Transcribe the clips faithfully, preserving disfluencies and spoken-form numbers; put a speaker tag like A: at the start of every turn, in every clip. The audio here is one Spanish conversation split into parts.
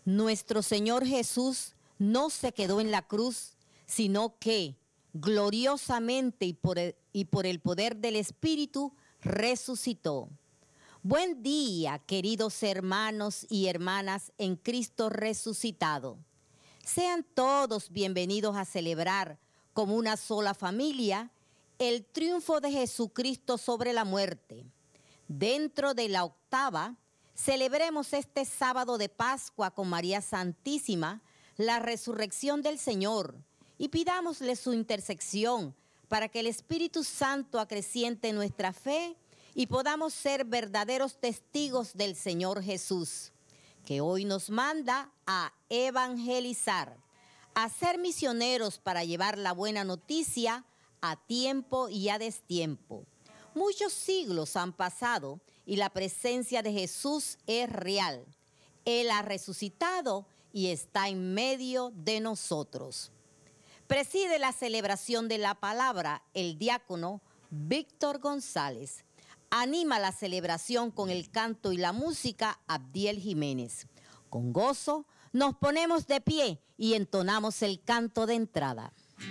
A: Nuestro Señor Jesús no se quedó en la cruz, sino que gloriosamente y por el, y por el poder del Espíritu resucitó. Buen día, queridos hermanos y hermanas en Cristo resucitado. Sean todos bienvenidos a celebrar como una sola familia el triunfo de Jesucristo sobre la muerte. Dentro de la octava, celebremos este sábado de Pascua con María Santísima la resurrección del Señor y pidámosle su intersección para que el Espíritu Santo acreciente nuestra fe y podamos ser verdaderos testigos del Señor Jesús, que hoy nos manda a evangelizar, a ser misioneros para llevar la buena noticia a tiempo y a destiempo. Muchos siglos han pasado y la presencia de Jesús es real. Él ha resucitado y está en medio de nosotros. Preside la celebración de la palabra el diácono Víctor González. Anima la celebración con el canto y la música Abdiel Jiménez. Con gozo nos ponemos de pie y entonamos el canto de entrada.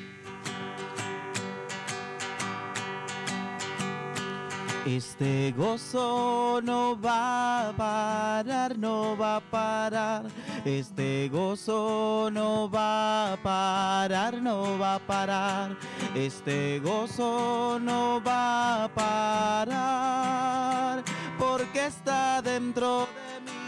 B: Este gozo no va a parar, no va a parar. Este gozo no va a parar, no va a parar. Este gozo no va a parar, porque está dentro de mi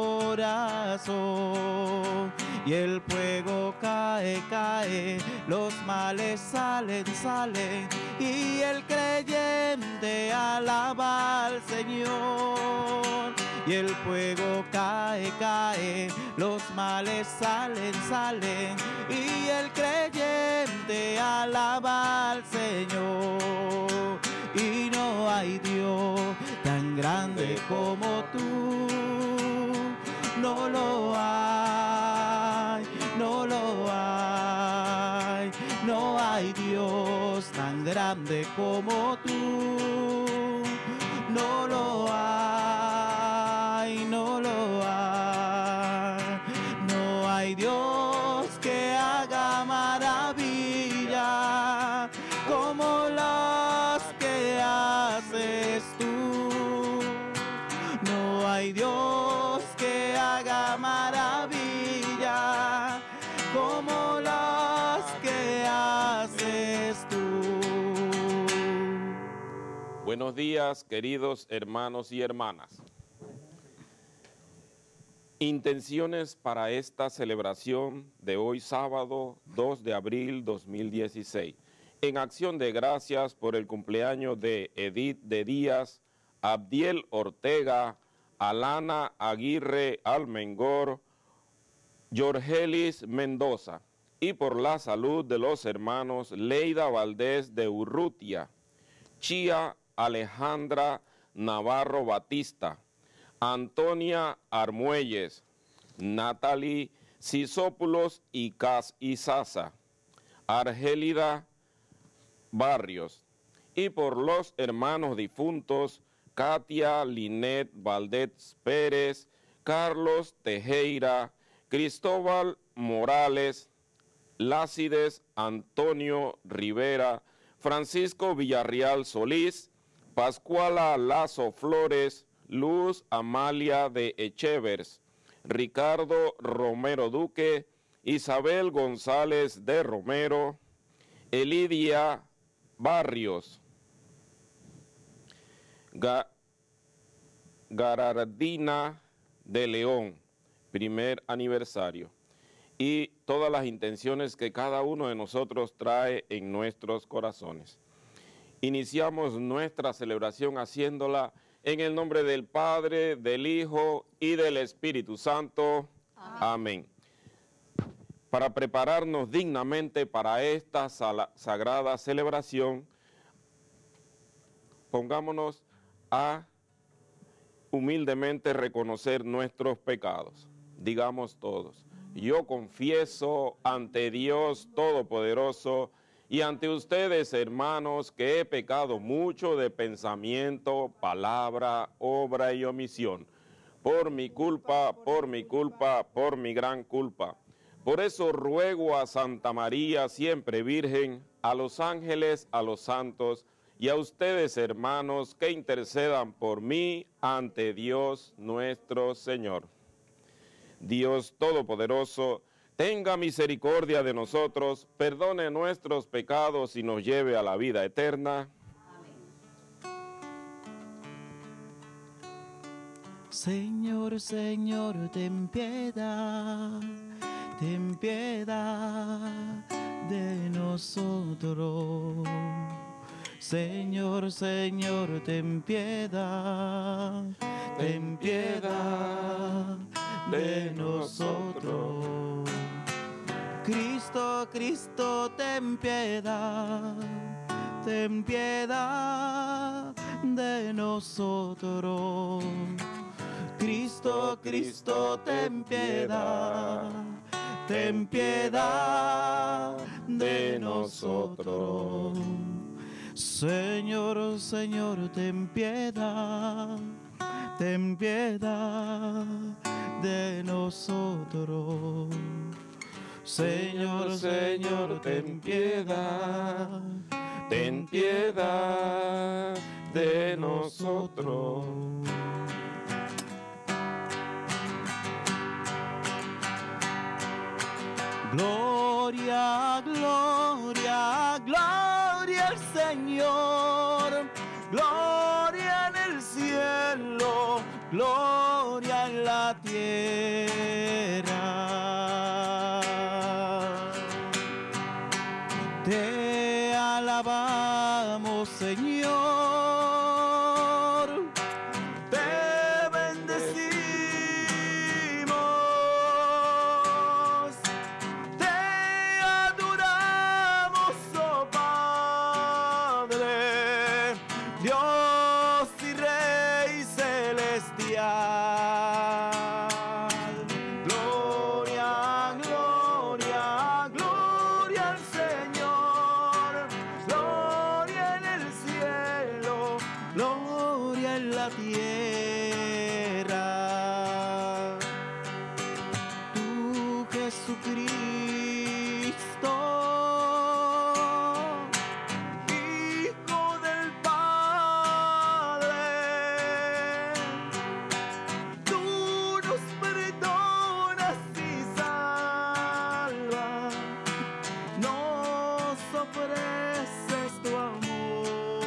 B: corazón. Y el fuego cae, cae, los males salen, salen, y el creyente alaba al Señor. Y el fuego cae, cae, los males salen, salen, y el creyente alaba al Señor. Y no hay Dios tan grande como tú, no lo hay, no lo hay, no hay Dios tan grande como tú, no lo hay, no lo hay, no hay Dios que haga maravilla como las que haces tú, no hay Dios que haga maravilla como las que haces tú.
C: Buenos días, queridos hermanos y hermanas. Intenciones para esta celebración de hoy sábado dos de abril dos mil dieciséis. En acción de gracias por el cumpleaños de Edith de Díaz, Abdiel Ortega, Alana Aguirre Almengor, Jorgelis Mendoza, y por la salud de los hermanos Leida Valdés de Urrutia, Chía Alejandra Navarro Batista, Antonia Armuelles, Natalie Cisópulos y Cas Izaza, Argélida Barrios, y por los hermanos difuntos Katia Linet Valdés Pérez, Carlos Tejera, Cristóbal Morales, Lácides Antonio Rivera, Francisco Villarreal Solís, Pascuala Lazo Flores, Luz Amalia de Echevers, Ricardo Romero Duque, Isabel González de Romero, Elidia Barrios, Ga Garardina de León, primer aniversario, y todas las intenciones que cada uno de nosotros trae en nuestros corazones. Iniciamos nuestra celebración haciéndola en el nombre del Padre, del Hijo y del Espíritu Santo. Amén. Amén. Para prepararnos dignamente para esta sagrada celebración, pongámonos a humildemente reconocer nuestros pecados. Digamos todos: yo confieso ante Dios Todopoderoso y ante ustedes, hermanos, que he pecado mucho de pensamiento, palabra, obra y omisión, por mi culpa, por mi culpa, por mi gran culpa. Por eso ruego a Santa María, siempre Virgen, a los ángeles, a los santos y a ustedes, hermanos, que intercedan por mí ante Dios nuestro Señor. Dios Todopoderoso, tenga misericordia de nosotros, perdone nuestros pecados y nos lleve a la vida eterna.
B: Señor, Señor, ten piedad, ten piedad de nosotros. Señor, Señor, ten piedad, ten piedad de nosotros. Cristo, Cristo, ten piedad, ten piedad de nosotros. Cristo, Cristo, ten piedad, ten piedad de nosotros. Señor, Señor, ten piedad, ten piedad de nosotros. Señor, Señor, ten piedad, ten piedad de nosotros. Gloria, gloria, gloria al Señor, gloria en el cielo, gloria en la tierra. Te alabamos, Señor, te bendecimos, te adoramos, oh Padre, Dios y Rey celestial. Gloria, gloria, gloria al Señor, gloria en el cielo, gloria en la tierra. Tú, Jesucristo, Hijo del Padre, tú nos perdonas y salvas, nos ofreces tu amor.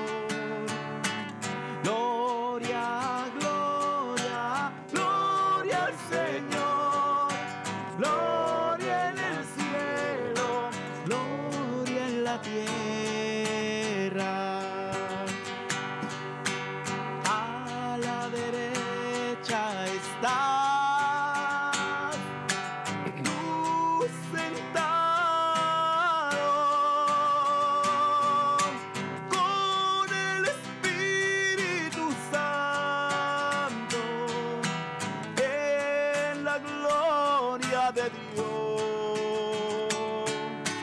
B: Gloria, gloria, gloria al Señor, gloria en el cielo, gloria en la tierra. A la derecha estás tú sentado con el Espíritu Santo en la gloria de Dios.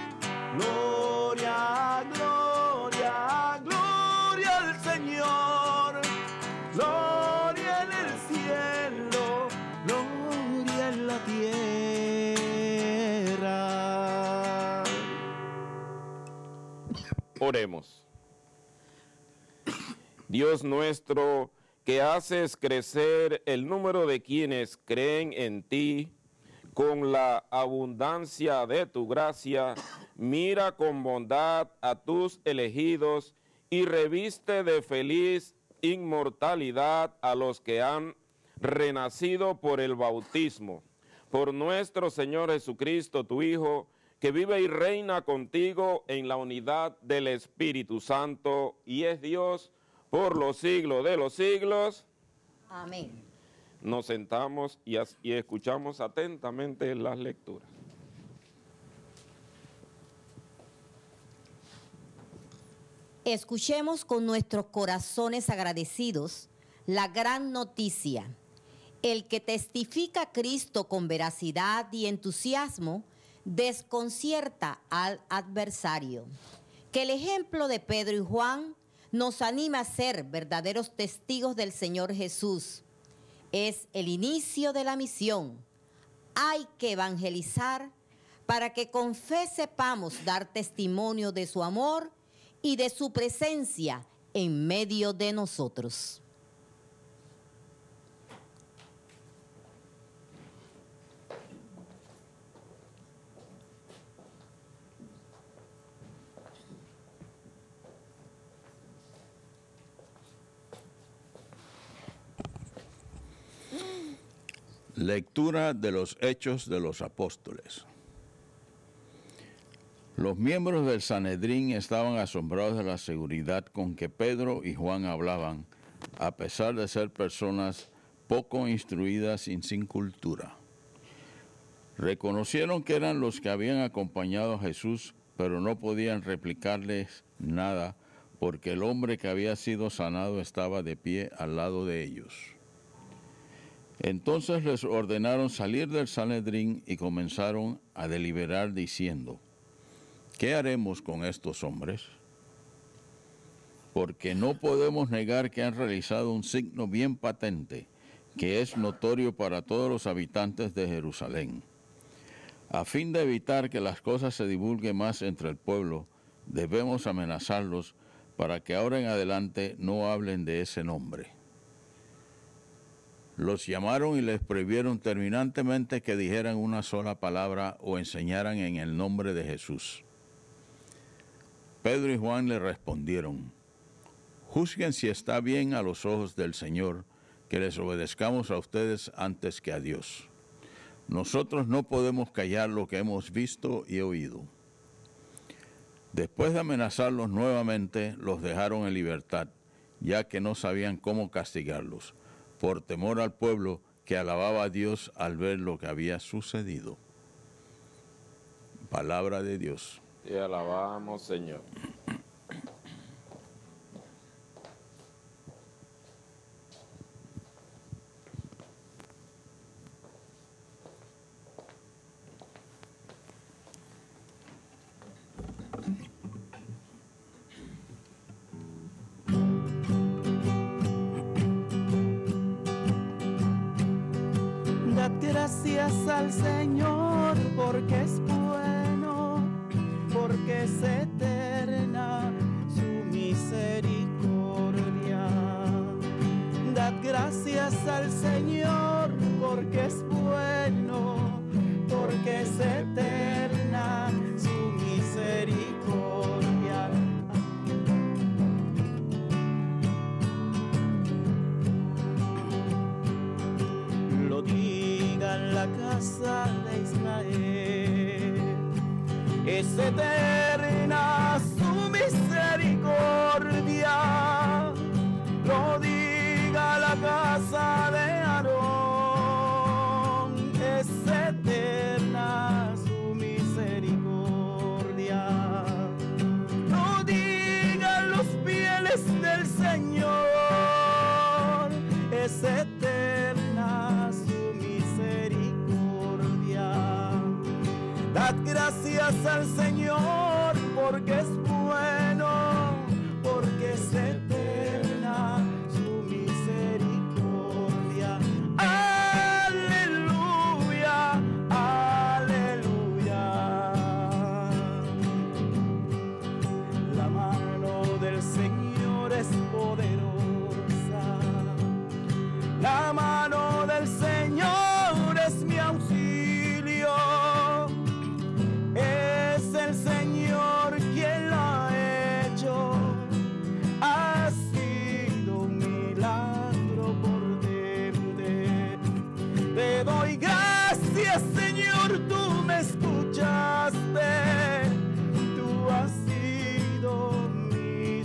B: Gloria, gloria, gloria al Señor, gloria en el cielo, gloria en la tierra.
C: Oremos. Dios nuestro, que haces crecer el número de quienes creen en ti, con la abundancia de tu gracia, mira con bondad a tus elegidos y reviste de feliz inmortalidad a los que han renacido por el bautismo. Por nuestro Señor Jesucristo, tu Hijo, que vive y reina contigo en la unidad del Espíritu Santo y es Dios por los siglos de los siglos.
A: Amén.
C: Nos sentamos y, as- y escuchamos atentamente las lecturas.
A: Escuchemos con nuestros corazones agradecidos la gran noticia. El que testifica a Cristo con veracidad y entusiasmo desconcierta al adversario. Que el ejemplo de Pedro y Juan nos anime a ser verdaderos testigos del Señor Jesús. es el inicio de la misión. Hay que evangelizar para que con fe sepamos dar testimonio de su amor y de su presencia en medio de nosotros.
D: Lectura de los Hechos de los Apóstoles. Los miembros del Sanedrín estaban asombrados de la seguridad con que Pedro y Juan hablaban, a pesar de ser personas poco instruidas y sin cultura. Reconocieron que eran los que habían acompañado a Jesús, pero no podían replicarles nada, porque el hombre que había sido sanado estaba de pie al lado de ellos. Entonces les ordenaron salir del Sanedrín y comenzaron a deliberar diciendo: ¿qué haremos con estos hombres? Porque no podemos negar que han realizado un signo bien patente, que es notorio para todos los habitantes de Jerusalén. A fin de evitar que las cosas se divulguen más entre el pueblo, debemos amenazarlos para que ahora en adelante no hablen de ese nombre. Los llamaron y les prohibieron terminantemente que dijeran una sola palabra o enseñaran en el nombre de Jesús. Pedro y Juan le respondieron: juzguen si está bien a los ojos del Señor que les obedezcamos a ustedes antes que a Dios. Nosotros no podemos callar lo que hemos visto y oído. Después de amenazarlos nuevamente, los dejaron en libertad, ya que no sabían cómo castigarlos, por temor al pueblo que alababa a Dios al ver lo que había sucedido. Palabra de Dios.
C: Te alabamos, Señor.
B: Dad gracias al Señor porque es bueno, porque es eterna su misericordia. Dad gracias al Señor porque es bueno, porque es eterna su misericordia. Lo diga en la casa de Israel, es eterna su misericordia. Lo diga la casa de Aarón, es eterna su misericordia. Lo digan los fieles del Señor, es eterna su misericordia. Dad gracias al Señor porque es bueno, porque es eterna su misericordia. Aleluya, aleluya. La mano del Señor es poderosa. La mano del Señor es mi auxilio. Es el Señor quien lo ha hecho. Ha sido un milagro potente. Te doy gracias, Señor, tú me escuchaste. Tú has sido mi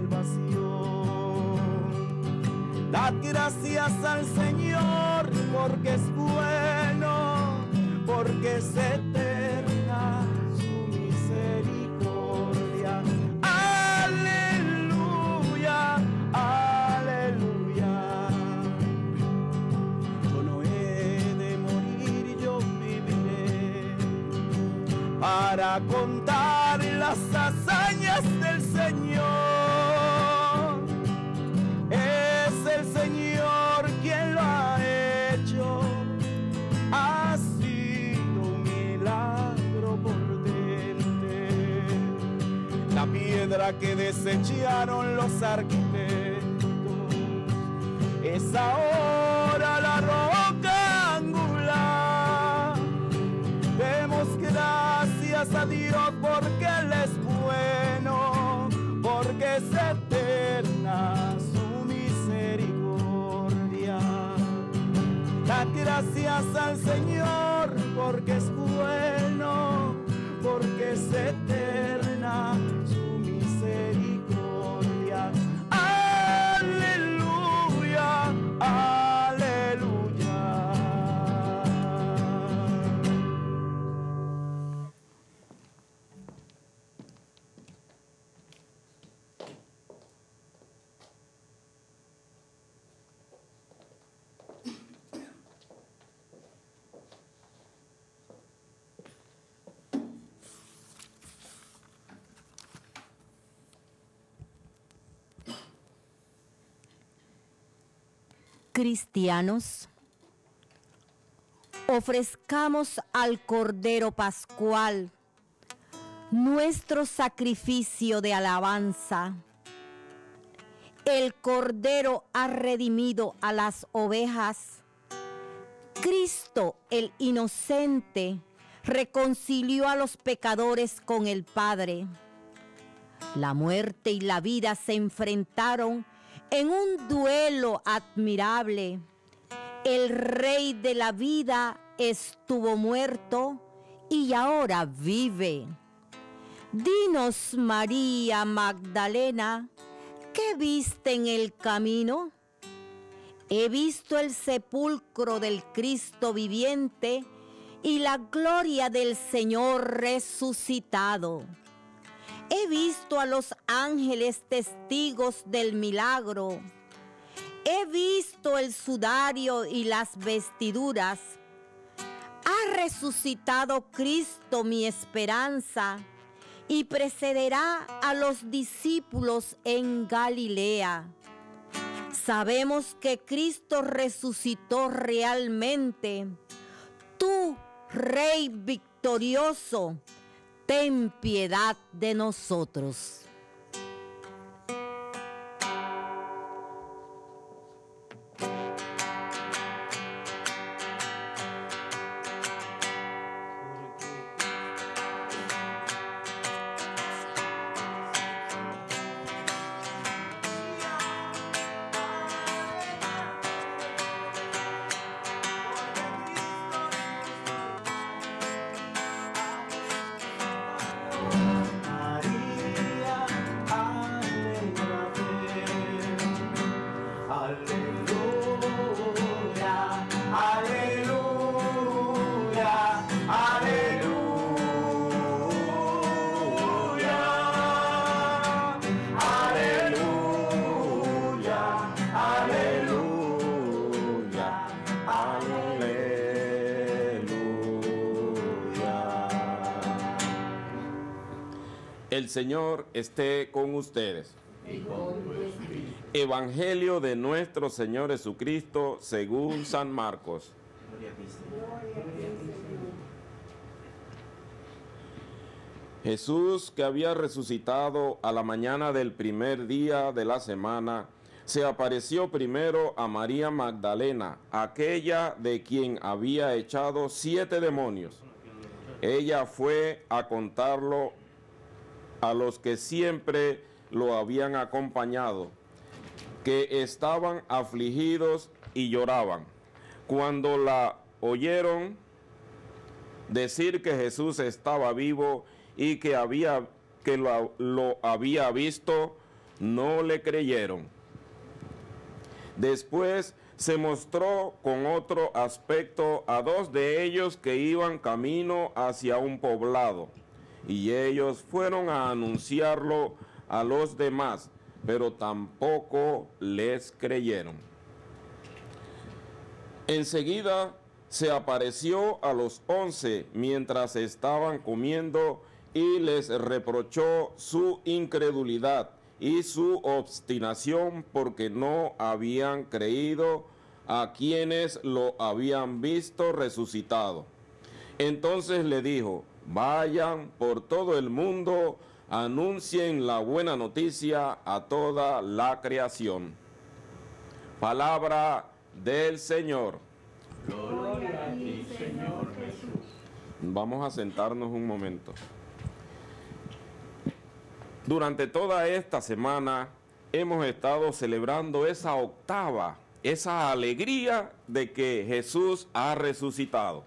B: salvación. Dad gracias al Señor porque es bueno, porque es eterna su misericordia. Aleluya, aleluya. Yo no he de morir, yo viviré para contar las hazañas del Señor. Es el Señor quien lo ha hecho. piedra que desecharon los arquitectos es ahora la roca angular. Demos gracias a Dios porque Él es bueno, porque es eterna su misericordia. Da gracias al Señor porque es bueno, porque es eterna su misericordia. Aleluya, aleluya.
A: Cristianos, ofrezcamos al Cordero Pascual nuestro sacrificio de alabanza. El Cordero ha redimido a las ovejas. Cristo, el inocente, reconcilió a los pecadores con el Padre. La muerte y la vida se enfrentaron en un duelo admirable. El Rey de la vida estuvo muerto y ahora vive. Dinos, María Magdalena, ¿qué viste en el camino? He visto el sepulcro del Cristo viviente y la gloria del Señor resucitado. He visto a los ángeles testigos del milagro. He visto el sudario y las vestiduras. Ha resucitado Cristo mi esperanza y precederá a los discípulos en Galilea. Sabemos que Cristo resucitó realmente. Tú, Rey victorioso, ten piedad de nosotros.
C: El Señor esté con ustedes. Evangelio de nuestro Señor Jesucristo según San Marcos. Jesús, que había resucitado a la mañana del primer día de la semana, se apareció primero a María Magdalena, aquella de quien había echado siete demonios. Ella fue a contarlo a los que siempre lo habían acompañado, que estaban afligidos y lloraban. Cuando la oyeron decir que Jesús estaba vivo y que, había, que lo, lo había visto, no le creyeron. Después se mostró con otro aspecto a dos de ellos que iban camino hacia un poblado, y ellos fueron a anunciarlo a los demás, pero tampoco les creyeron. Enseguida se apareció a los once mientras estaban comiendo y les reprochó su incredulidad y su obstinación porque no habían creído a quienes lo habían visto resucitado. Entonces le dijo: vayan por todo el mundo, anuncien la buena noticia a toda la creación. Palabra del Señor.
D: Gloria a ti, Señor Jesús.
C: Vamos a sentarnos un momento. Durante toda esta semana hemos estado celebrando esa octava, esa alegría de que Jesús ha resucitado.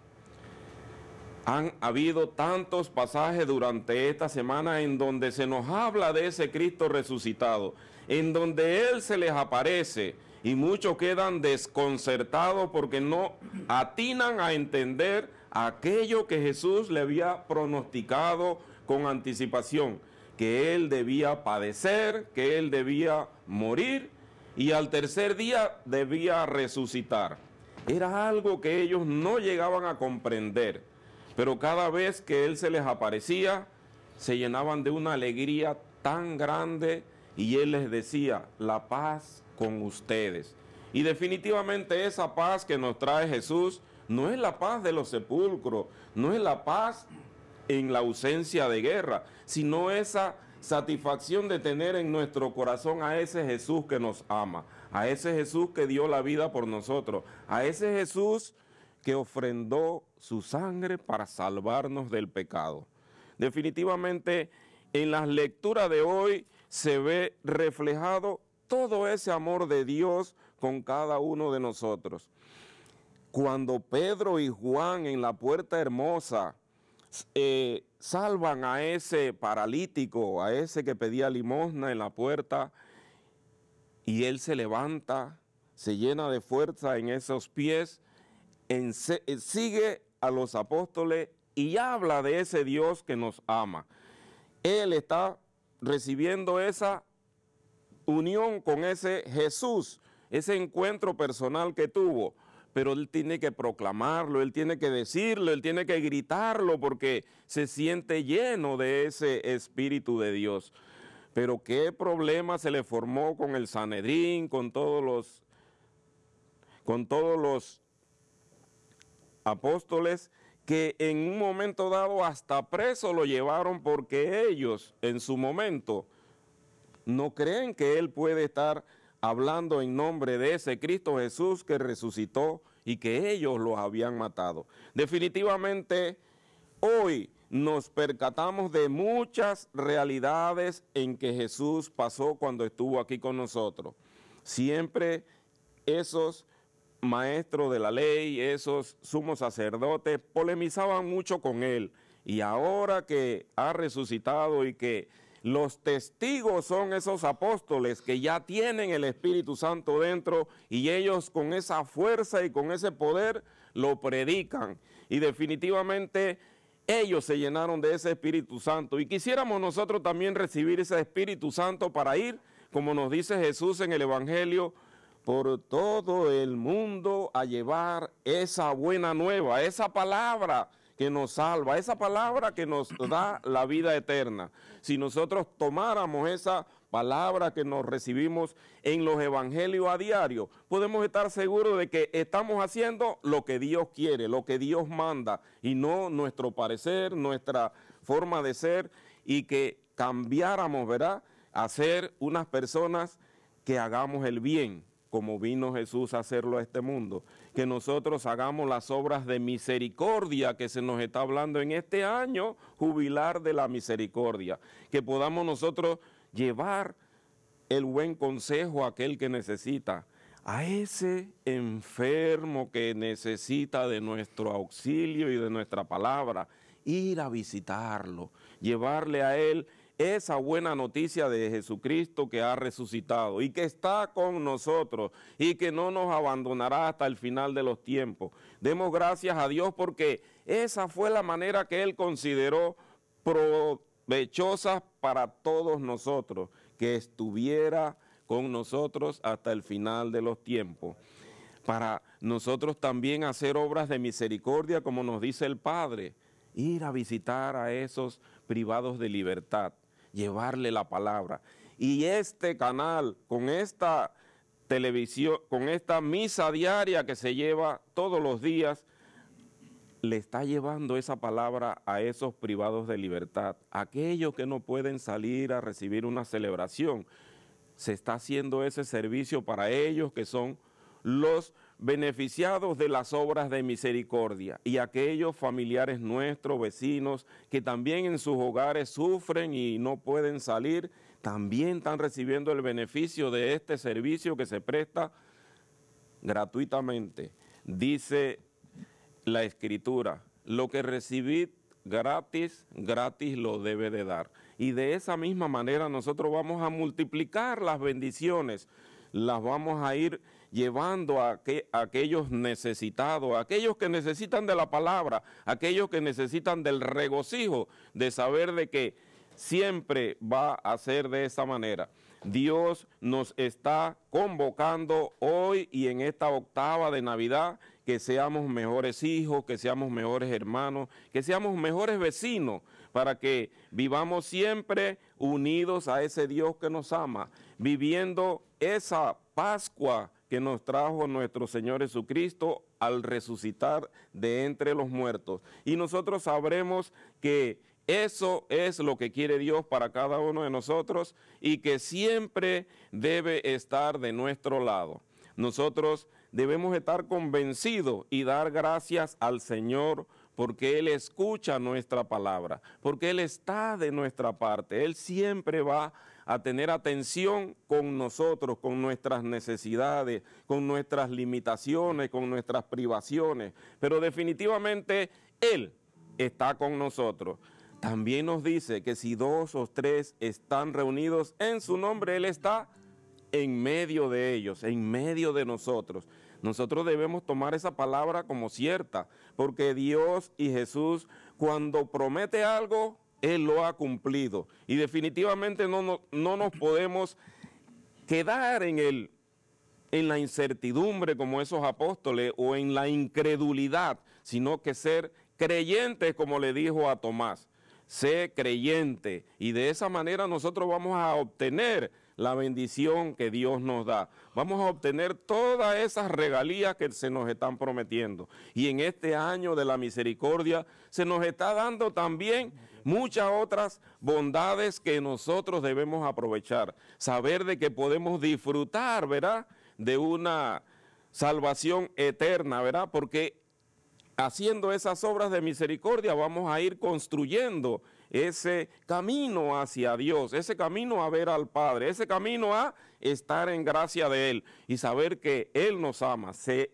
C: Han habido tantos pasajes durante esta semana en donde se nos habla de ese Cristo resucitado, en donde Él se les aparece y muchos quedan desconcertados porque no atinan a entender aquello que Jesús le había pronosticado con anticipación, que Él debía padecer, que Él debía morir y al tercer día debía resucitar. Era algo que ellos no llegaban a comprender. Pero cada vez que Él se les aparecía, se llenaban de una alegría tan grande y Él les decía, la paz con ustedes. Y definitivamente esa paz que nos trae Jesús no es la paz de los sepulcros, no es la paz en la ausencia de guerra, sino esa satisfacción de tener en nuestro corazón a ese Jesús que nos ama, a ese Jesús que dio la vida por nosotros, a ese Jesús que ofrendó su sangre para salvarnos del pecado. Definitivamente, en las lecturas de hoy se ve reflejado todo ese amor de Dios con cada uno de nosotros. Cuando Pedro y Juan en la Puerta Hermosa eh, salvan a ese paralítico, a ese que pedía limosna en la puerta, y él se levanta, se llena de fuerza en esos pies, En, sigue a los apóstoles y habla de ese Dios que nos ama. Él está recibiendo esa unión con ese Jesús, ese encuentro personal que tuvo, pero él tiene que proclamarlo, él tiene que decirlo, él tiene que gritarlo porque se siente lleno de ese Espíritu de Dios. Pero qué problema se le formó con el Sanedrín, con todos los, con todos los apóstoles, que en un momento dado hasta preso lo llevaron porque ellos en su momento no creen que él puede estar hablando en nombre de ese Cristo Jesús que resucitó y que ellos los habían matado. Definitivamente hoy nos percatamos de muchas realidades en que Jesús pasó cuando estuvo aquí con nosotros. Siempre esos maestros de la ley, esos sumos sacerdotes, polemizaban mucho con él. Y ahora que ha resucitado y que los testigos son esos apóstoles que ya tienen el Espíritu Santo dentro y ellos con esa fuerza y con ese poder lo predican. Y definitivamente ellos se llenaron de ese Espíritu Santo. Y quisiéramos nosotros también recibir ese Espíritu Santo para ir, como nos dice Jesús en el Evangelio, por todo el mundo a llevar esa buena nueva, esa palabra que nos salva, esa palabra que nos da la vida eterna. Si nosotros tomáramos esa palabra que nos recibimos en los evangelios a diario, podemos estar seguros de que estamos haciendo lo que Dios quiere, lo que Dios manda, y no nuestro parecer, nuestra forma de ser, y que cambiáramos, ¿verdad?, a ser unas personas que hagamos el bien, como vino Jesús a hacerlo a este mundo, que nosotros hagamos las obras de misericordia que se nos está hablando en este año jubilar de la misericordia, que podamos nosotros llevar el buen consejo a aquel que necesita, a ese enfermo que necesita de nuestro auxilio y de nuestra palabra, ir a visitarlo, llevarle a él esa buena noticia de Jesucristo que ha resucitado y que está con nosotros y que no nos abandonará hasta el final de los tiempos. Demos gracias a Dios porque esa fue la manera que Él consideró provechosa para todos nosotros, que estuviera con nosotros hasta el final de los tiempos. Para nosotros también hacer obras de misericordia, como nos dice el Padre, ir a visitar a esos privados de libertad, llevarle la palabra. Y este canal, con esta televisión, con esta misa diaria que se lleva todos los días, le está llevando esa palabra a esos privados de libertad, aquellos que no pueden salir a recibir una celebración. Se está haciendo ese servicio para ellos que son los beneficiados de las obras de misericordia y aquellos familiares nuestros, vecinos, que también en sus hogares sufren y no pueden salir, también están recibiendo el beneficio de este servicio que se presta gratuitamente. Dice la Escritura, lo que recibid gratis, gratis lo debe de dar. Y de esa misma manera nosotros vamos a multiplicar las bendiciones, las vamos a ir llevando a, que, a aquellos necesitados, a aquellos que necesitan de la palabra, a aquellos que necesitan del regocijo, de saber de que siempre va a ser de esa manera. Dios nos está convocando hoy y en esta octava de Navidad que seamos mejores hijos, que seamos mejores hermanos, que seamos mejores vecinos, para que vivamos siempre unidos a ese Dios que nos ama, viviendo esa Pascua que nos trajo nuestro Señor Jesucristo al resucitar de entre los muertos. Y nosotros sabremos que eso es lo que quiere Dios para cada uno de nosotros y que siempre debe estar de nuestro lado. Nosotros debemos estar convencidos y dar gracias al Señor porque Él escucha nuestra palabra, porque Él está de nuestra parte. Él siempre va a tener atención con nosotros, con nuestras necesidades, con nuestras limitaciones, con nuestras privaciones, pero definitivamente Él está con nosotros. También nos dice que si dos o tres están reunidos en su nombre, Él está en medio de ellos, en medio de nosotros. Nosotros debemos tomar esa palabra como cierta, porque Dios y Jesús, cuando promete algo, Él lo ha cumplido. Y definitivamente no, no, no nos podemos quedar en, el, en la incertidumbre como esos apóstoles o en la incredulidad, sino que ser creyentes como le dijo a Tomás. Sé creyente y de esa manera nosotros vamos a obtener la bendición que Dios nos da. Vamos a obtener todas esas regalías que se nos están prometiendo. Y en este año de la misericordia se nos está dando también muchas otras bondades que nosotros debemos aprovechar. Saber de que podemos disfrutar, ¿verdad?, de una salvación eterna, ¿verdad?, porque haciendo esas obras de misericordia vamos a ir construyendo ese camino hacia Dios, ese camino a ver al Padre, ese camino a estar en gracia de Él y saber que Él nos ama.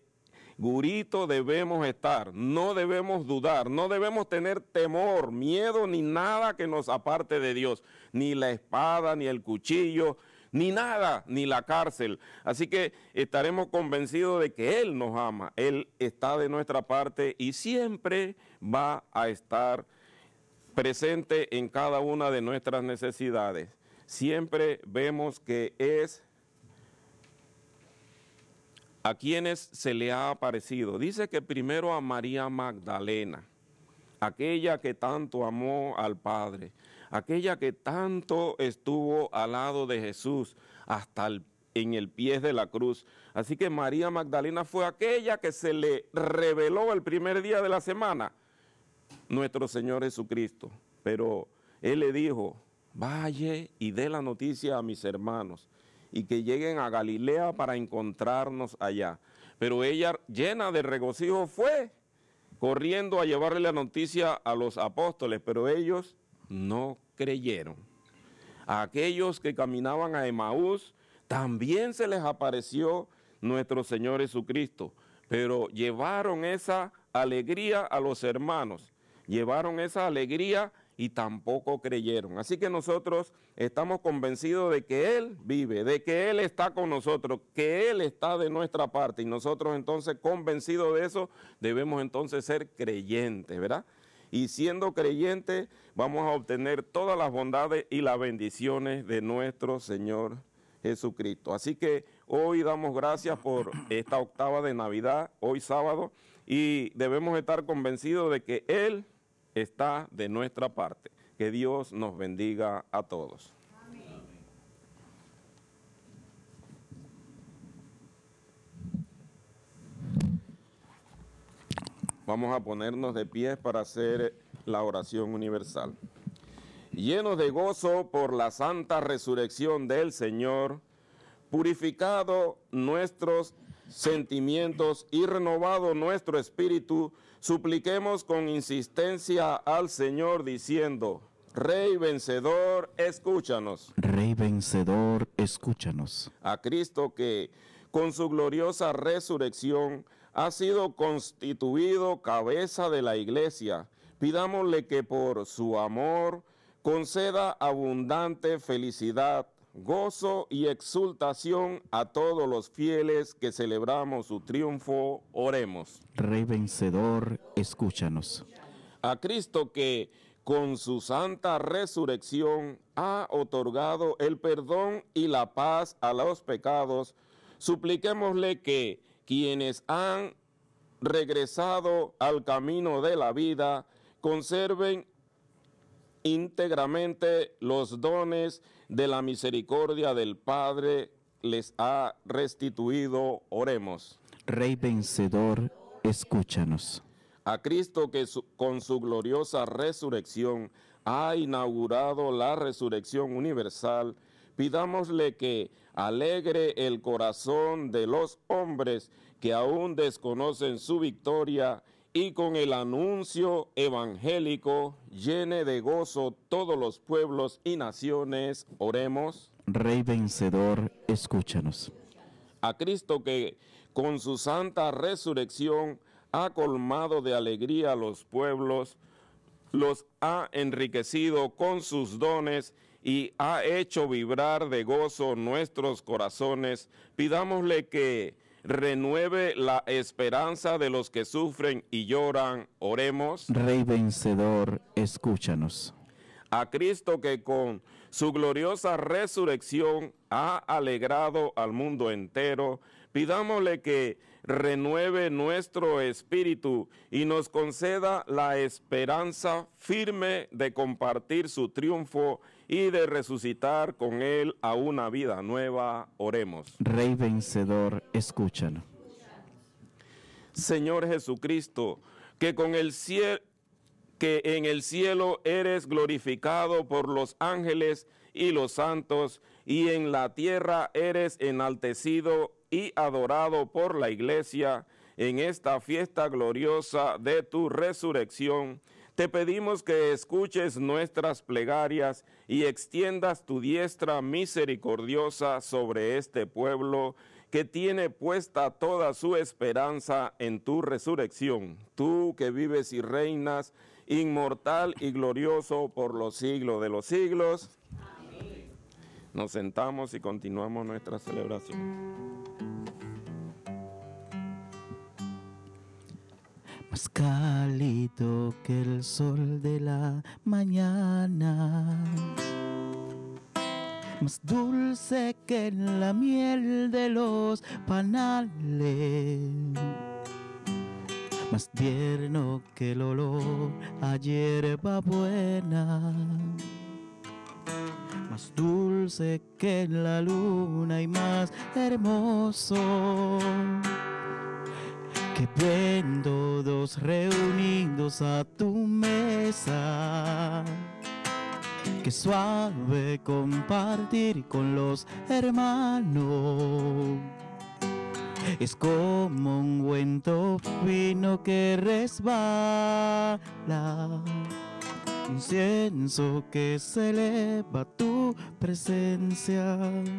C: Segurito debemos estar, no debemos dudar, no debemos tener temor, miedo ni nada que nos aparte de Dios, ni la espada, ni el cuchillo, ni nada, ni la cárcel. Así que estaremos convencidos de que Él nos ama, Él está de nuestra parte y siempre va a estar presente en cada una de nuestras necesidades. Siempre vemos que es a quienes se le ha aparecido. Dice que primero a María Magdalena, aquella que tanto amó al Padre, aquella que tanto estuvo al lado de Jesús hasta el, en el pie de la cruz. Así que María Magdalena fue aquella que se le reveló el primer día de la semana nuestro Señor Jesucristo. Pero Él le dijo, vaya y dé la noticia a mis hermanos y que lleguen a Galilea para encontrarnos allá. Pero ella, llena de regocijo, fue corriendo a llevarle la noticia a los apóstoles, pero ellos no creyeron. A aquellos que caminaban a Emaús también se les apareció nuestro Señor Jesucristo, pero llevaron esa alegría a los hermanos, llevaron esa alegría y tampoco creyeron. Así que nosotros estamos convencidos de que Él vive, de que Él está con nosotros, que Él está de nuestra parte y nosotros entonces convencidos de eso debemos entonces ser creyentes, ¿verdad? Y siendo creyentes vamos a obtener todas las bondades y las bendiciones de nuestro Señor Jesucristo. Así que hoy damos gracias por esta octava de Navidad, hoy sábado, y debemos estar convencidos de que Él está de nuestra parte. Que Dios nos bendiga a todos. Vamos a ponernos de pie para hacer la oración universal. Llenos de gozo por la santa resurrección del Señor, purificado nuestros sentimientos y renovado nuestro espíritu, supliquemos con insistencia al Señor diciendo: Rey vencedor, escúchanos.
B: Rey vencedor, escúchanos.
C: A Cristo que, con su gloriosa resurrección, ha sido constituido cabeza de la iglesia, pidámosle que por su amor conceda abundante felicidad, gozo y exultación a todos los fieles que celebramos su triunfo. Oremos.
B: Rey vencedor, escúchanos.
C: A Cristo que, con su santa resurrección, ha otorgado el perdón y la paz a los pecados, supliquémosle que quienes han regresado al camino de la vida conserven íntegramente los dones de la misericordia del Padre les ha restituido. Oremos.
B: Rey vencedor, escúchanos.
C: A Cristo que su, con su gloriosa resurrección ha inaugurado la resurrección universal, pidámosle que alegre el corazón de los hombres que aún desconocen su victoria y con el anuncio evangélico llene de gozo todos los pueblos y naciones. Oremos.
B: Rey vencedor, escúchanos.
C: A Cristo que con su santa resurrección ha colmado de alegría a los pueblos, los ha enriquecido con sus dones y ha hecho vibrar de gozo nuestros corazones, pidámosle que renueve la esperanza de los que sufren y lloran. Oremos.
B: Rey vencedor, escúchanos.
C: A Cristo que con su gloriosa resurrección ha alegrado al mundo entero, pidámosle que renueve nuestro espíritu y nos conceda la esperanza firme de compartir su triunfo y de resucitar con él a una vida nueva. Oremos.
B: Rey vencedor, escúchanos.
C: Señor Jesucristo, que con el cielo, que en el cielo eres glorificado por los ángeles y los santos, y en la tierra eres enaltecido y adorado por la iglesia, en esta fiesta gloriosa de tu resurrección, te pedimos que escuches nuestras plegarias y extiendas tu diestra misericordiosa sobre este pueblo que tiene puesta toda su esperanza en tu resurrección. Tú que vives y reinas, inmortal y glorioso por los siglos de los siglos. Amén. Nos sentamos y continuamos nuestra celebración.
B: Más cálido que el sol de la mañana, más dulce que la miel de los panales, más tierno que el olor a hierba buena, más dulce que la luna y más hermoso que ven todos reunidos a tu mesa. Qué suave compartir con los hermanos. Es como un ungüento fino que resbala, incienso que se eleva a tu presencia.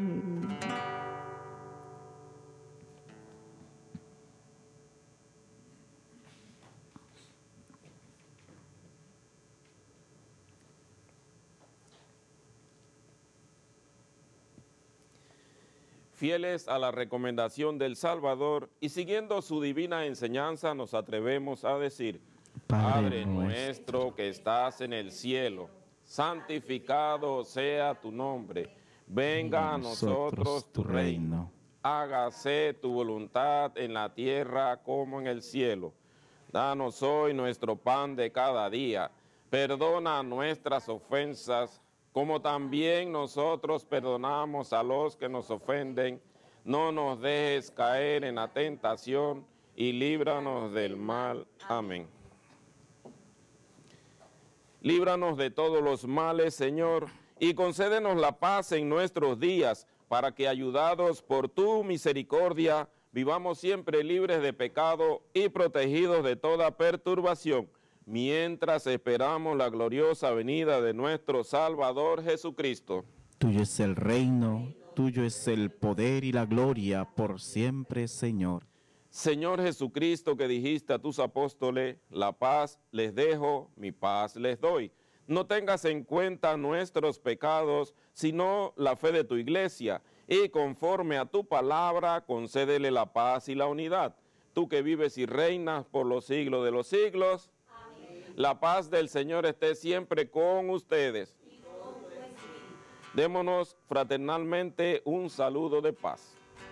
C: Fieles a la recomendación del Salvador y siguiendo su divina enseñanza, nos atrevemos a decir: Padre nuestro que estás en el cielo, santificado sea tu nombre. Venga a nosotros tu reino. Hágase tu voluntad en la tierra como en el cielo. Danos hoy nuestro pan de cada día. Perdona nuestras ofensas, como también nosotros perdonamos a los que nos ofenden. No nos dejes caer en la tentación y líbranos del mal. Amén. Líbranos de todos los males, Señor, y concédenos la paz en nuestros días, para que, ayudados por tu misericordia, vivamos siempre libres de pecado y protegidos de toda perturbación, mientras esperamos la gloriosa venida de nuestro Salvador Jesucristo.
B: Tuyo es el reino, tuyo es el poder y la gloria por siempre, Señor.
C: Señor Jesucristo, que dijiste a tus apóstoles, la paz les dejo, mi paz les doy. No tengas en cuenta nuestros pecados, sino la fe de tu iglesia, y conforme a tu palabra, concédele la paz y la unidad. Tú que vives y reinas por los siglos de los siglos. Amén. La paz del Señor esté siempre con ustedes. Y con tu espíritu. Démonos fraternalmente un saludo de paz.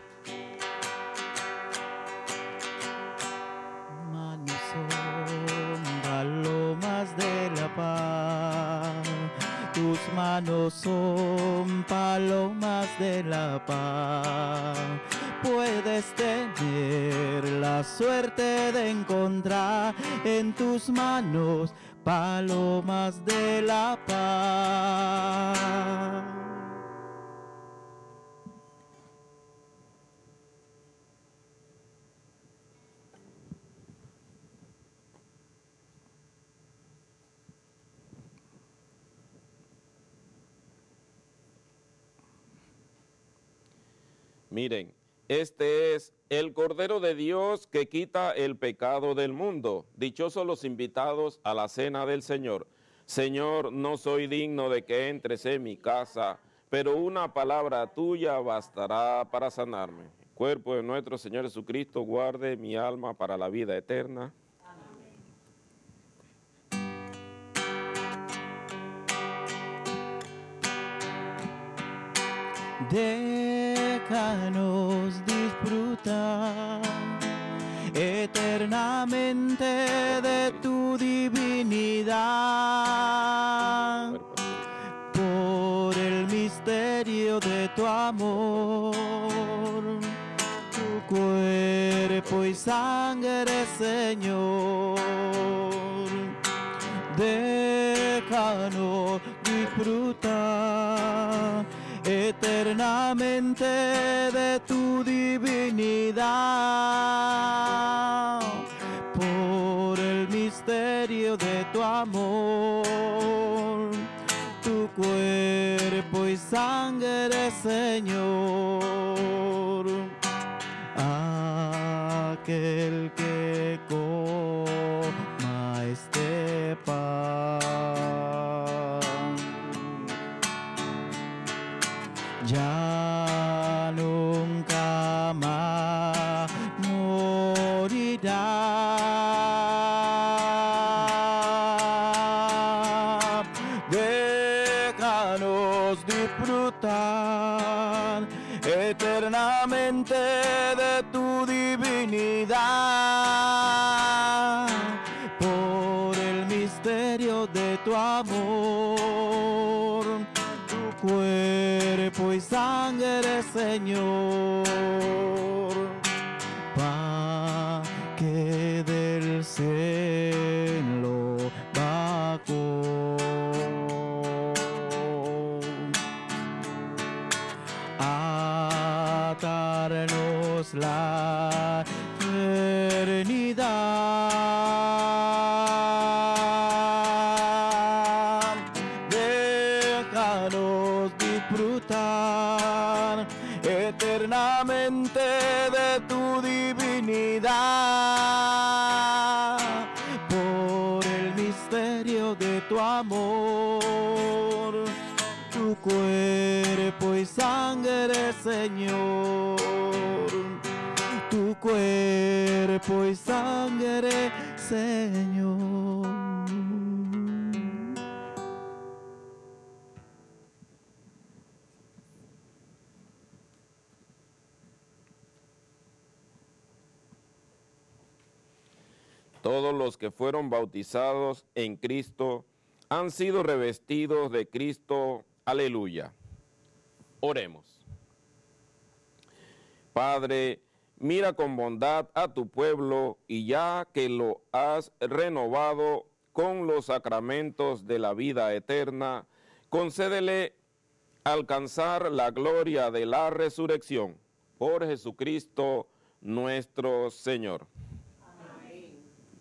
B: Manos son palomas de la paz, tus manos son palomas de la paz. Puedes tener la suerte de encontrar en tus manos palomas de la paz.
C: Miren, este es el Cordero de Dios que quita el pecado del mundo. Dichosos los invitados a la cena del Señor. Señor, no soy digno de que entres en mi casa, pero una palabra tuya bastará para sanarme. El cuerpo de nuestro Señor Jesucristo guarde mi alma para la vida eterna.
B: Déjanos disfrutar eternamente de tu divinidad, por el misterio de tu amor, tu cuerpo y sangre, Señor. Déjanos disfrutar eternamente de tu divinidad, por el misterio de tu amor, tu cuerpo y sangre, Señor. Aquel que coma este pan ya nunca más morirá. Déjanos disfrutar eternamente de tu divinidad, por el misterio de tu amor, tu cuerpo y sangre, Señor, pa' que del cielo bajó a darnos la eternidad. Déjanos disfrutar eternamente de tu divinidad, por el misterio de tu amor, tu cuerpo y sangre, Señor, tu cuerpo y sangre, Señor.
C: Todos los que fueron bautizados en Cristo han sido revestidos de Cristo. Aleluya. Oremos. Padre, mira con bondad a tu pueblo y ya que lo has renovado con los sacramentos de la vida eterna, concédele alcanzar la gloria de la resurrección por Jesucristo nuestro Señor. Amén.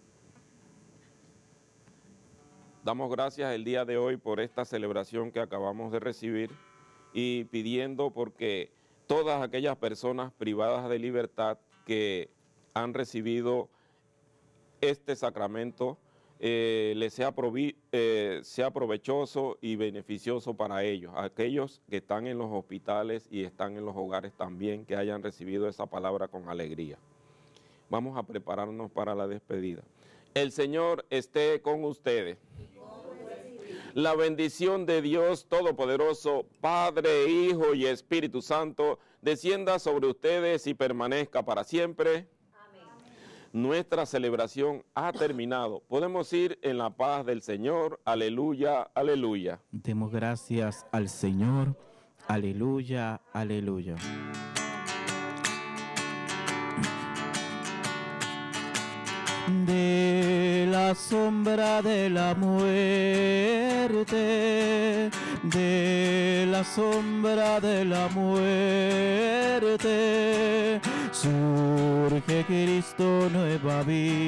C: Damos gracias el día de hoy por esta celebración que acabamos de recibir y pidiendo porque todas aquellas personas privadas de libertad que han recibido este sacramento eh, les sea, provi eh, sea provechoso y beneficioso para ellos. Aquellos que están en los hospitales y están en los hogares también, que hayan recibido esa palabra con alegría. Vamos a prepararnos para la despedida. El Señor esté con ustedes. La bendición de Dios Todopoderoso, Padre, Hijo y Espíritu Santo, descienda sobre ustedes y permanezca para siempre. Amén. Nuestra celebración ha terminado. Podemos ir en la paz del Señor. Aleluya, aleluya.
B: Demos gracias al Señor. Aleluya, aleluya. De la sombra de la muerte, de la sombra de la muerte, surge Cristo nueva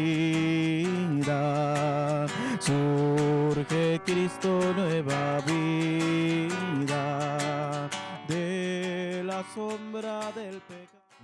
B: vida, surge Cristo nueva vida, de la sombra del pecado.